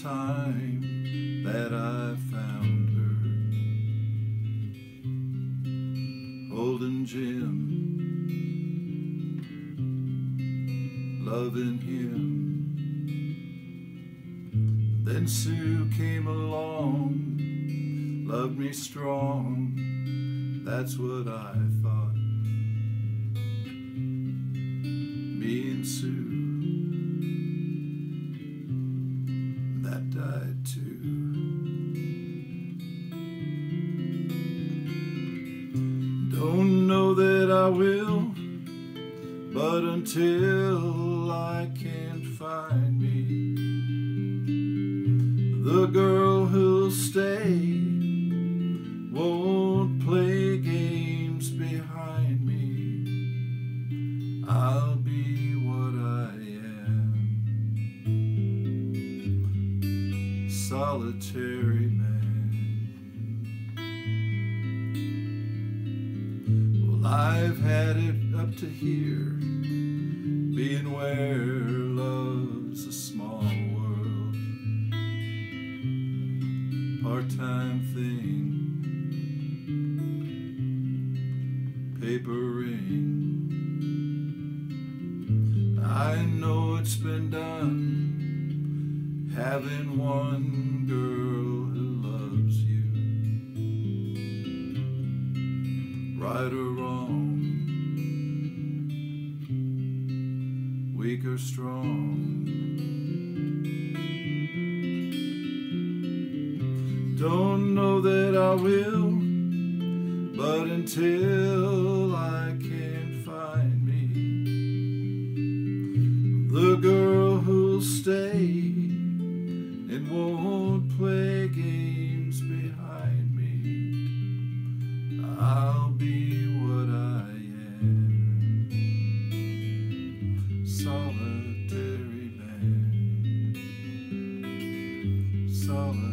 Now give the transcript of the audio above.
time that I found her, holding Jim, loving him. Then Sue came along, loved me strong, that's what I thought. Me and Sue, that died too. Don't know that I will, but until I can find me the girl who'll stay, won't play games behind me, I'll be what I am, solitary man. Well, I've had it up to here, being where love's a small world, part-time thing, papering. I know it's been done, having one girl who loves you, right or wrong, weak or strong. Don't know that I will, but until I can find me the girl who'll stay and won't play games behind me, I'll be what I am, solitary man, solitary.